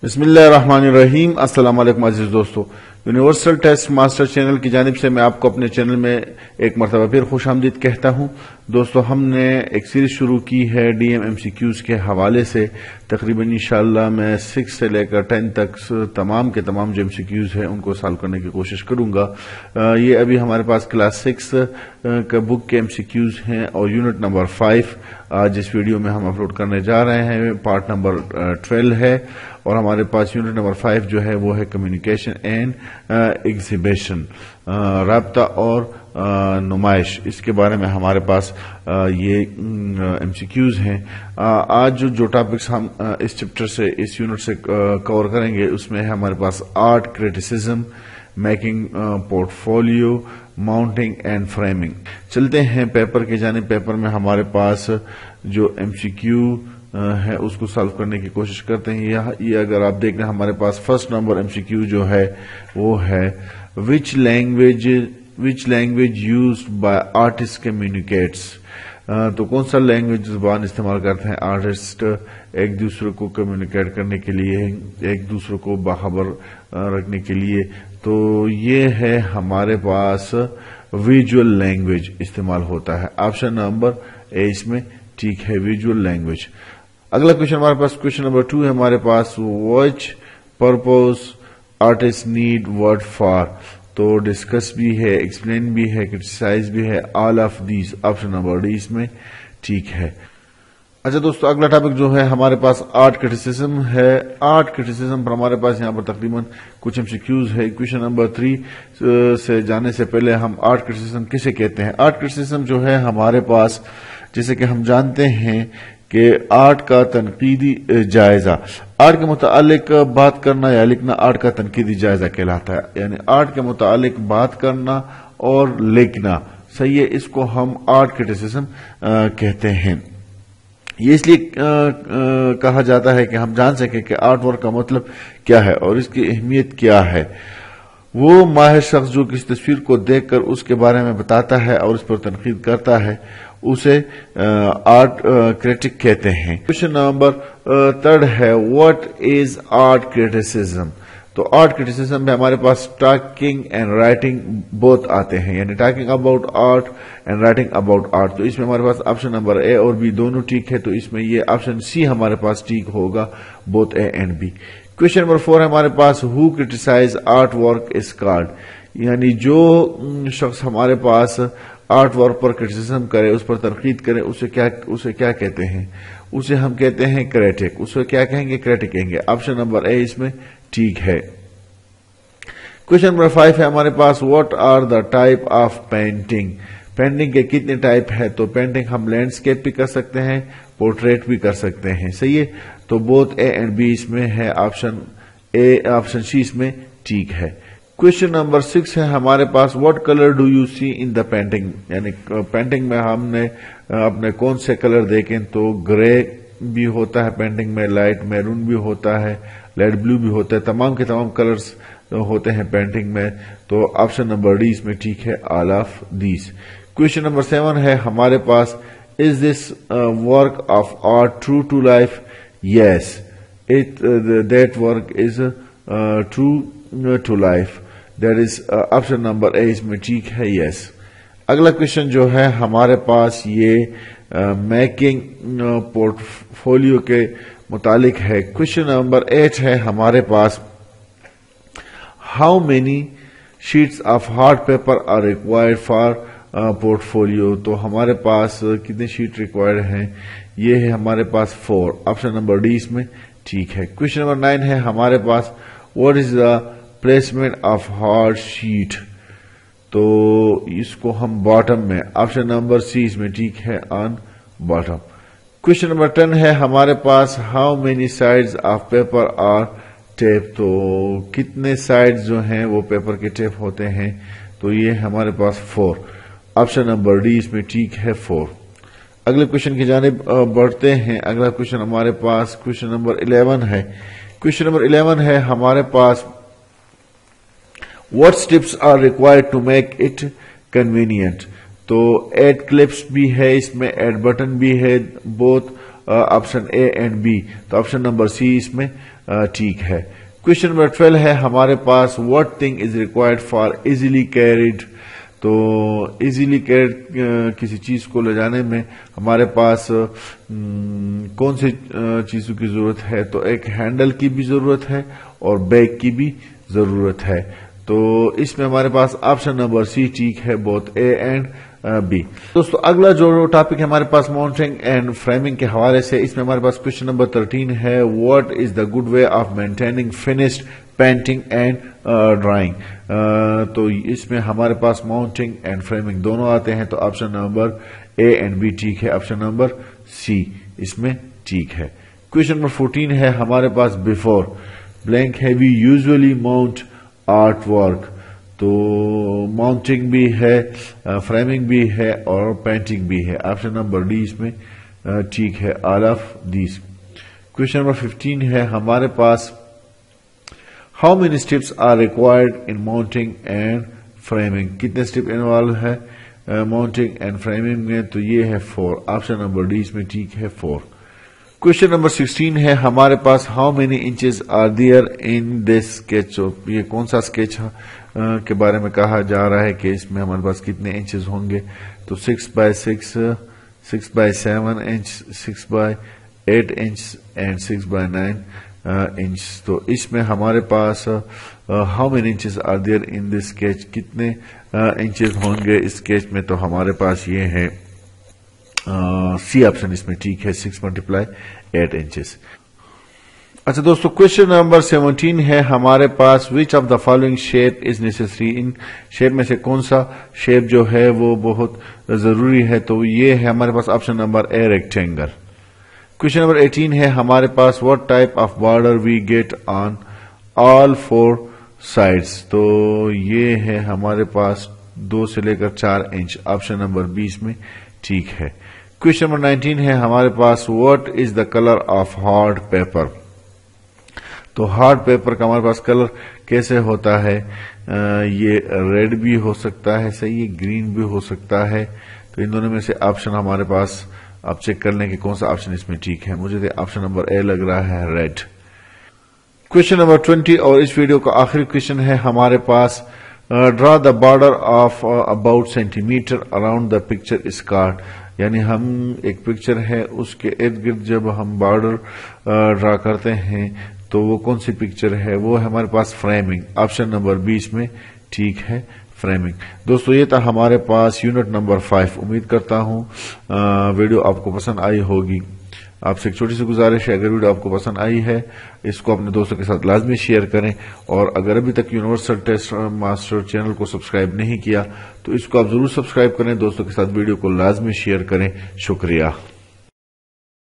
بسم اللہ الرحمن الرحیم۔ السلام علیکم عزیز دوستو، یونیورسل ٹیسٹ ماسٹر چینل کی جانب سے میں آپ کو اپنے چینل میں ایک مرتبہ پھر خوش آمدید کہتا ہوں۔ دوستو، ہم نے ایک سیریز شروع کی ہے D M M C Qs کے حوالے سے۔ تقریباً انشاءاللہ میں 6 سے لے کر 10 تک تمام کے تمام جو ایم سی کیوز ہیں ان کو سالو کرنے کی کوشش کروں گا۔ یہ ابھی ہمارے پاس کلاس 6 کا بک کے ایم سی کیوز ہیں اور یونٹ نمبر 5 آج اس ویڈیو میں ہم اپلوڈ کرنے جا رہے ہیں۔ پارٹ نمبر 12 ہے اور ہمارے پاس یونٹ نمبر 5 جو ہے وہ ہے کمیونیکیشن اینڈ ایگزیبیشن، رابطہ اور نمائش۔ اس کے بارے میں ہمارے پاس یہ ایم سی کیوز ہیں۔ آج جو ٹاپکس ہم اس چیپٹر سے اس یونٹ سے کور کریں گے اس میں ہے ہمارے پاس art criticism, making portfolio, mounting and framing. چلتے ہیں پیپر کی جانب۔ پیپر میں ہمارے پاس جو ایم سی کیو ہے اس کو سالو کرنے کی کوشش کرتے ہیں۔ یہ اگر آپ دیکھ رہے ہیں ہمارے پاس first number M C Q جو ہے وہ ہے which language used by artist communicates. تو کون سا لینگویج زبان استعمال کرتے ہیں آرٹسٹ ایک دوسرے کو کمیونیکیٹ کرنے کے لیے، ایک دوسرے کو باخبر رکھنے کے لیے؟ تو یہ ہے ہمارے پاس ویژول لینگویج استعمال ہوتا ہے۔ آپشن نمبر اے اس میں ٹھیک ہے، ویژول لینگویج۔ اگلا کوشچن ہمارے پاس کوشچن نمبر 2 ہے ہمارے پاس which purpose artist need word for. تو ڈسکس بھی ہے، ایکسپلین بھی ہے، کرٹیسائز بھی ہے، all of these. Option number D اس میں ٹھیک ہے۔ اچھا دوستو، اگلا ٹاپک جو ہے ہمارے پاس آرٹ کرٹیسزم ہے۔ آرٹ کرٹیسزم پر ہمارے پاس یہاں پر تقریباً کچھ ایم سی کیوز ہے۔ کوشچن نمبر 3 سے جانے سے پہلے ہم آرٹ کرٹیسزم کسے کہتے ہیں؟ آرٹ کرٹیسزم جو ہے ہمارے پاس، جیسے کہ ہم جانتے ہیں کہ آرٹ کا تنقیدی جائزہ، آرٹ کے متعلق بات کرنا یا لکھنا آرٹ کا تنقیدی جائزہ کہلاتا ہے۔ یعنی آرٹ کے متعلق بات کرنا اور لکھنا، صحیح ہے، اس کو ہم آرٹ کرٹیسزم کہتے ہیں۔ یہ اس لیے کہا جاتا ہے کہ ہم جان سکیں کہ آرٹ ورک کا مطلب کیا ہے اور اس کی اہمیت کیا ہے۔ وہ ماہر شخص جو کسی تصویر کو دیکھ کر اس کے بارے میں بتاتا ہے اور اس پر تنقید کرتا ہے اسے آرٹ کریٹک کہتے ہیں۔ کوشچن نمبر 3 ہے واٹ از آرٹ کریٹیسزم؟ تو آرٹ کریٹیسزم میں ہمارے پاس ٹاکنگ اینڈ رائٹنگ بوتھ آتے ہیں، یعنی talking about art and writing about art. تو اس میں ہمارے پاس آپشن نمبر اے اور بی دونوں ٹھیک ہے، تو اس میں یہ آپشن سی ہمارے پاس ٹھیک ہوگا، both A and B. Question number 4 ہے ہمارے پاس who criticize art work is called? یعنی جو شخص ہمارے پاس آرٹ ورک پر کرٹیسزم کرے، اس پر تنقید کرے، اسے کیا کہتے ہیں؟ اسے ہم کہتے ہیں کریٹک۔ اسے کیا کہیں گے؟ کریٹک کہیں گے۔ آپشن نمبر اے اس میں ٹھیک ہے۔ کوشچن نمبر 5 ہے ہمارے پاس what are the type of painting? Painting کے کتنے ٹائپ ہے؟ تو پینٹنگ ہم لینڈسکیپ بھی کر سکتے ہیں، پورٹریٹ بھی کر سکتے ہیں، صحیح ہے۔ تو بوتھ اے اینڈ بی اس میں ہے، آپشن سی اس میں ٹھیک ہے۔ کوشچن نمبر 6 ہے ہمارے پاس what colour do you see in the painting? یعنی پینٹنگ میں ہم نے اپنے کون سے کلر دیکھیں؟ تو گرے بھی ہوتا ہے پینٹنگ میں، لائٹ میرون بھی ہوتا ہے، لائٹ بلو بھی ہوتا ہے، تمام کے تمام کلرز ہوتے ہیں پینٹنگ میں۔ تو آپشن نمبر ڈی اس میں ٹھیک ہے، all of these. Question number 7 ہے ہمارے پاس is this work of art true to life? Yes, that work is true to life, that is option number A اس میں ٹھیک ہے، یس۔ اگلا کوشچن جو ہے ہمارے پاس یہ میکنگ پورٹ فولیو کے متعلق ہے۔ کوشچن نمبر 8 ہے ہمارے پاس how many sheets of hard paper are required for portfolio? تو ہمارے پاس کتنے شیٹ ریکوائرڈ ہیں؟ یہ ہے ہمارے پاس 4، آپشن نمبر ڈی اس میں ٹھیک ہے۔ کوشچن نمبر 9 ہے ہمارے پاس what is the placement of hard sheet? تو اس کو ہم باٹم میں، آپشن نمبر سی اس میں ٹھیک ہے، آن باٹم۔ کوشچن نمبر 10 ہے ہمارے پاس how many sides of paper are tape? تو کتنے سائڈز جو ہیں وہ پیپر کے ٹیپ ہوتے ہیں؟ تو یہ ہمارے پاس 4، آپشن نمبر ڈی اس میں ٹھیک ہے، 4۔ اگلے کوشچن کی جانب بڑھتے ہیں۔ اگلا کوشچن ہمارے پاس کوشچن نمبر 11 ہے۔ کوشچن نمبر 11 ہے ہمارے پاس what steps are required to make it convenient؟ تو ایڈ کلپس بھی ہے اس میں، ایڈ بٹن بھی ہے، both option A and B. تو آپشن نمبر سی اس میں ٹھیک ہے۔ کوشچن نمبر 12 ہے ہمارے پاس what thing is required for easily carried, تو ایزیلی کیریڈ کسی چیز کو لے جانے میں ہمارے پاس کون سی چیزوں کی ضرورت ہے، تو ایک ہینڈل کی بھی ضرورت ہے اور بیگ کی بھی ضرورت ہے، تو اس میں ہمارے پاس آپشن نمبر سی ٹھیک ہے، بوتھ اے اینڈ بی۔ دوستو اگلا جو ٹاپک ہے ہمارے پاس ماؤنٹنگ اینڈ فریمنگ کے حوالے سے، اس میں ہمارے پاس کوشچن نمبر 13 ہے what is the good way of maintaining finished painting and drawing, تو اس میں ہمارے پاس ماؤنٹنگ اینڈ فریمنگ دونوں آتے ہیں، تو option number A and B ٹھیک ہے، آپشن نمبر سی اس میں ٹھیک ہے۔ کوشچن نمبر 14 ہے ہمارے پاس بفور بلینک ہے we usually mount art work, تو ماؤنٹنگ بھی ہے، فریمنگ بھی ہے اور پینٹنگ بھی ہے، آپشن نمبر ڈی اس میں ٹھیک ہے، all of these. Question number 15 ہے ہمارے پاس how many steps are required in mounting and framing, کتنے اسٹیپ انوالو ہے ماؤنٹنگ اینڈ فریمنگ میں، تو یہ ہے 4، آپشن نمبر ڈی اس میں ٹھیک ہے 4۔ کوشچن نمبر 16 ہے ہمارے پاس how many inches are there in this sketch, یہ کون سا اسکیچ کے بارے میں کہا جا رہا ہے کہ اس میں ہمارے پاس کتنے انچز ہوں گے، تو 6x6 6x7 inch 6x8 inch and 6x9 inch, تو اس میں ہمارے پاس how many inches are there in this sketch, کتنے انچز ہوں گے اس اسکیچ میں، تو ہمارے پاس یہ ہے سی آپشن اس میں ٹھیک ہے، 6 × 8 انچز۔ اچھا دوستو کوشچن نمبر 17 ہے ہمارے پاس which of the following shape is necessary, ان شیپ میں سے کون سا شیپ جو ہے وہ بہت ضروری ہے، تو یہ ہے ہمارے پاس option number A rectangle. Question number 18 ہے ہمارے پاس what type of border we get on all 4 sides, تو یہ ہے ہمارے پاس 2 سے لے کر 4 انچ، آپشن نمبر بی اس میں ٹھیک ہے۔ کوشچن نمبر 19 ہے ہمارے پاس what is the colour of hard paper, تو ہارڈ پیپر کا ہمارے پاس کلر کیسے ہوتا ہے، یہ ریڈ بھی ہو سکتا ہے، صحیح گرین بھی ہو سکتا ہے، تو ان دونوں میں سے آپشن ہمارے پاس آپ چیک کر لیں کہ کون سا آپشن اس میں ٹھیک ہے، مجھے آپشن نمبر اے لگ رہا ہے ریڈ۔ کوشچن نمبر 20 اور اس ویڈیو کا آخری کوشچن ہے ہمارے پاس draw the border of about centimetre around the picture is card, یعنی ہم ایک پکچر ہے اس کے ارد گرد جب ہم بارڈر ڈرا کرتے ہیں تو وہ کون سی پکچر ہے، وہ ہے ہمارے پاس فریمنگ، آپشن نمبر 20 میں ٹھیک ہے فریمنگ۔ دوستو یہ تھا ہمارے پاس یونٹ نمبر 5، امید کرتا ہوں ویڈیو آپ کو پسند آئی ہوگی۔ آپ سے ایک چھوٹی سی گزارش ہے، اگر ویڈیو آپ کو پسند آئی ہے اس کو اپنے دوستوں کے ساتھ لازمی شیئر کریں، اور اگر ابھی تک یونیورسل ٹیسٹ ماسٹر چینل کو سبسکرائب نہیں کیا تو اس کو آپ ضرور سبسکرائب کریں، دوستوں کے ساتھ ویڈیو کو لازمی شیئر کریں۔ شکریہ۔